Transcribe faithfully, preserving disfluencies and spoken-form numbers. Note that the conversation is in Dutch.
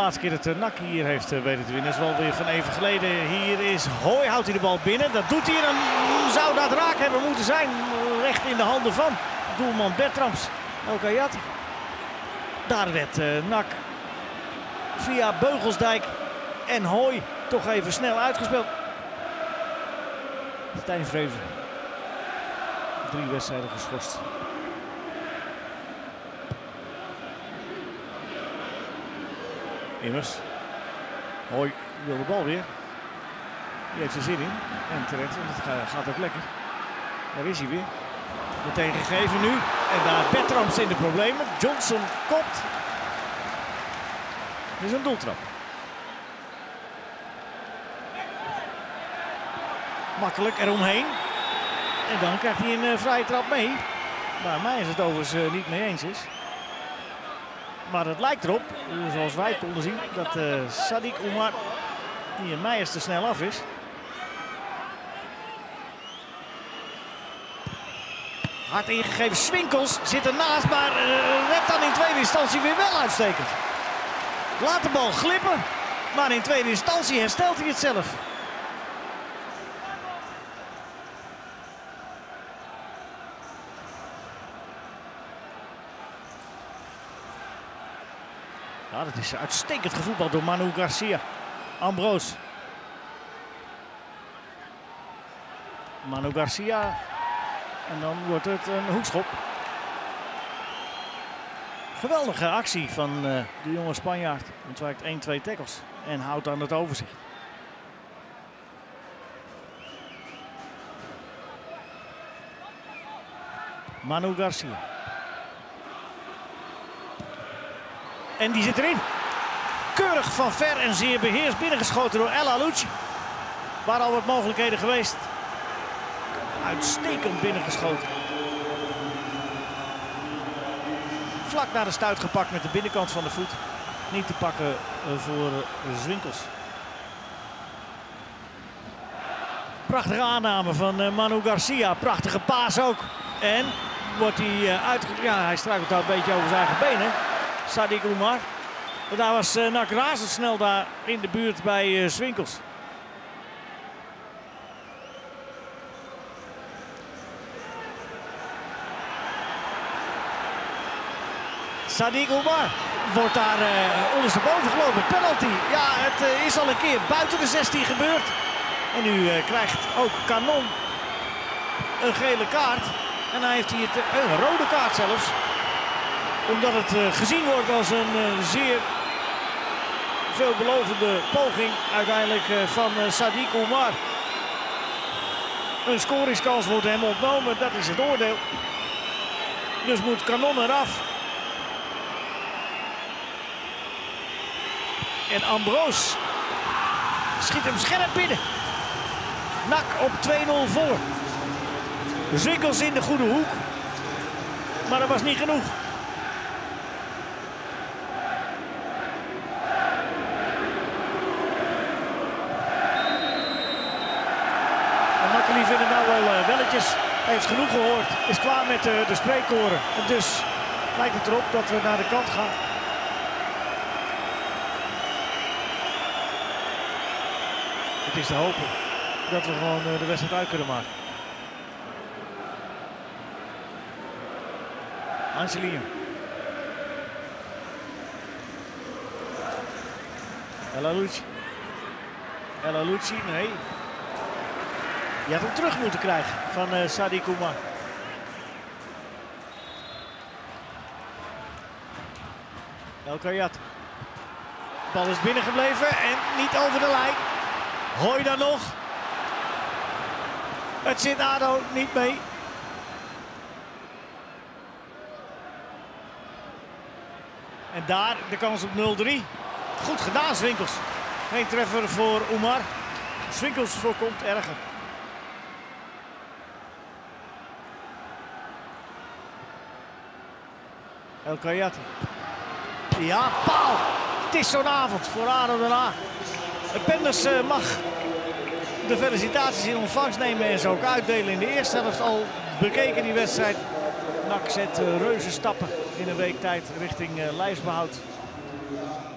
laatste keer dat Nak hier heeft weten te winnen. Dat is wel weer van even geleden. Hier is Hooy, houdt hij de bal binnen. Dat doet hij en dan zou dat raak hebben moeten zijn. Recht in de handen van doelman Bertrams. El Kayati. Daar werd uh, Nak via Beugelsdijk en Hooy toch even snel uitgespeeld. Stijn Vreven. Drie wedstrijden geschorst. Immers. Hooy wil de bal weer. Die heeft er zin in. En terecht, want het gaat ook lekker. Daar is hij weer. Meteen gegeven nu. En daar Bertrams in de problemen. Johnson kopt. Dit is een doeltrap. Makkelijk eromheen. En dan krijgt hij een uh, vrije trap mee. Waar mij is het overigens uh, niet mee eens is. Maar het lijkt erop, zoals wij konden zien, dat uh, Sadiq Oumar hier Meijers te snel af is. Hard ingegeven, Swinkels zit ernaast, maar uh, redt dan in tweede instantie weer wel uitstekend. Laat de bal glippen, maar in tweede instantie herstelt hij het zelf. Ja, dat is uitstekend gevoetbald door Manu Garcia. Ambroos. Manu Garcia. En dan wordt het een hoekschop. Geweldige actie van uh, de jonge Spanjaard. Ontwijkt één twee tackles en houdt dan het overzicht. Manu Garcia. En die zit erin. Keurig van ver en zeer beheerst binnengeschoten door El Alouchi. Waar al wat mogelijkheden geweest. Uitstekend binnengeschoten. Vlak naar de stuit gepakt met de binnenkant van de voet. Niet te pakken voor Swinkels. Prachtige aanname van Manu Garcia. Prachtige paas ook. En wordt hij uit... Ja, hij struikelt daar een beetje over zijn eigen benen. Sadiq Oumar. Maar daar was uh, Nak razendsnel daar in de buurt bij uh, Swinkels. Sadiq Oumar wordt daar uh, ondersteboven gelopen. Penalty. Ja, het uh, is al een keer buiten de zestien gebeurd. En nu uh, krijgt ook Canon een gele kaart. En dan heeft hij het, uh, een rode kaart zelfs. Omdat het uh, gezien wordt als een uh, zeer veelbelovende poging uiteindelijk uh, van uh, Sadiq Oumar. Een scoringskans wordt hem ontnomen, dat is het oordeel. Dus moet Canon eraf. En Ambroos schiet hem scherp binnen. Nak op twee nul voor. Swinkels in de goede hoek. Maar dat was niet genoeg. Die vinden nou wel uh, welletjes. Hij heeft genoeg gehoord. Is klaar met uh, de spreekkoren. En dus lijkt het erop dat we naar de kant gaan. Het is te hopen dat we gewoon uh, de wedstrijd uit kunnen maken. Angelino. El Alouchi. El Alouchi, nee. Je had hem terug moeten krijgen van uh, Sadiq Oumar. El Kayati. De bal is binnengebleven en niet over de lijn. Hooy dan nog. Het zit ADO niet mee. En daar de kans op nul drie. Goed gedaan, Swinkels. Geen treffer voor Oumar. Swinkels voorkomt erger. El Kayati. Ja, paal. Het is zo'n avond voor ADO Den Haag. Penders uh, mag de felicitaties in ontvangst nemen en ze ook uitdelen in de eerste helft. Al bekeken die wedstrijd. N A C zet uh, reuze stappen in een week tijd richting uh, lijfsbehoud.